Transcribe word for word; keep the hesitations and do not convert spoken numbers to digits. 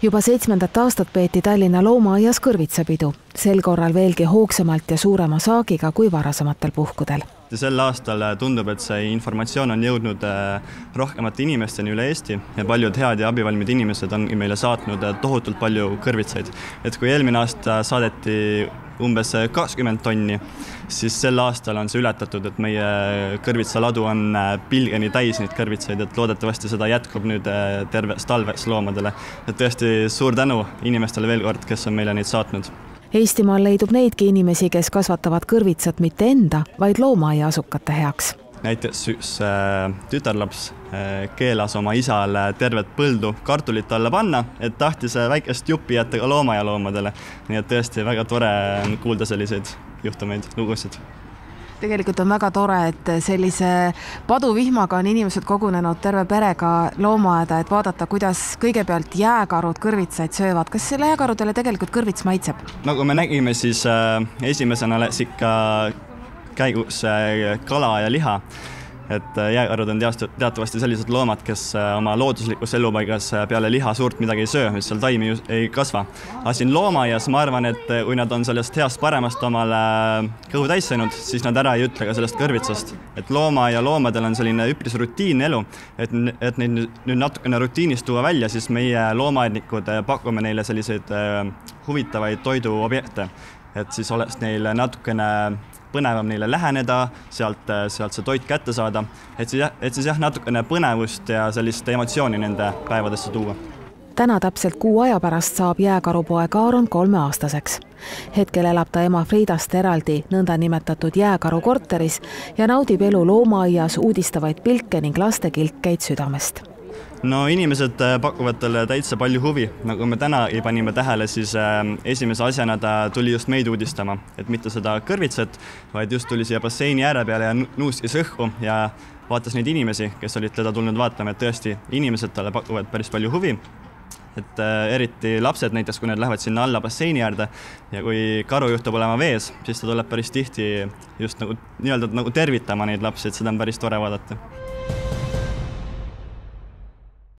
Juba seitsmendat aastat peeti Tallinna loomaaias kõrvitsapidu, sel korral veelgi hoogsamalt ja suurema saagiga kui varasematel puhkudel. Sel aastal tundub, et see informatsioon on jõudnud rohkemate inimesteni üle Eesti ja paljud head ja abivalmid inimesed on meile saatnud tohutult palju kõrvitsaid. Et kui eelmine aasta saadeti umbes kakskümmend tonni, siis sel aastal on see ületatud, et meie kõrvitsaladu on pilgeni täis neid kõrvitsaid, et loodetavasti seda jätkub nüüd terveks talveks loomadele. Et tõesti suur tänu inimestele veel kord, kes on meile neid saatnud. Eestimaal leidub neidki inimesi, kes kasvatavad kõrvitsat mitte enda, vaid loomaaia asukate heaks. Näiteks üks tütarlaps keelas oma isal tervet põldu kartulit alla panna, et tahtis väikest juppi jätta ka loomaaia loomadele. Nii et tõesti väga tore kuulda selliseid juhtumeid, lugusid. Tegelikult on väga tore, et sellise paduvihmaga on inimesed kogunenud terve perega loomaaeda, et vaadata, kuidas kõigepealt jääkarud kõrvitsaid söövad. Kas selle jääkarudele tegelikult kõrvits maitseb? Nagu me nägime, siis esimesena läks ikka käigus kala ja liha. Et jääkarud on teatavasti sellised loomad, kes oma looduslikus elupaigas peale liha suurt midagi ei söö, mis seal taimi ei kasva. Aga siin loomaaias ma arvan, et kui nad on sellest heast paremast omale kõhu täis sõinud, siis nad ära ei ütle ka sellest kõrvitsast. Et looma ja loomadel on selline üpris rutiinne elu, et, et neid nüüd natukene rutiinist tuua välja, siis meie loomaaednikud pakume neile selliseid huvitavaid toiduobjekte, et siis oleks neil natukene põnevam neile läheneda, sealt, sealt see toit kätte saada, et siis, et siis jah, natukene põnevust ja sellist emotsiooni nende päevadesse tuua. Täna täpselt kuu aja pärast saab jääkarupoeg Aaron kolmeaastaseks. Hetkel elab ta ema Friidast eraldi nõnda nimetatud jääkaru korteris ja naudib elu loomaaias uudistavaid pilke ning lastekilkeid südamest. No inimesed pakuvad talle täitsa palju huvi. Nagu me täna ei panime tähele, siis esimese asjana ta tuli just meid uudistama. Et mitte seda kõrvitsat, vaid just tuli siia basseini ääre peale ja nuuskis õhku ja vaatas neid inimesi, kes olid teda tulnud vaatama, et tõesti inimesed talle pakuvad päris palju huvi. Et eriti lapsed näiteks, kui need lähevad sinna alla basseini äärde ja kui karu juhtub olema vees, siis ta tuleb päris tihti just nagu, nii-öelda, nagu tervitama neid lapsi, et seda on päris tore vaadata.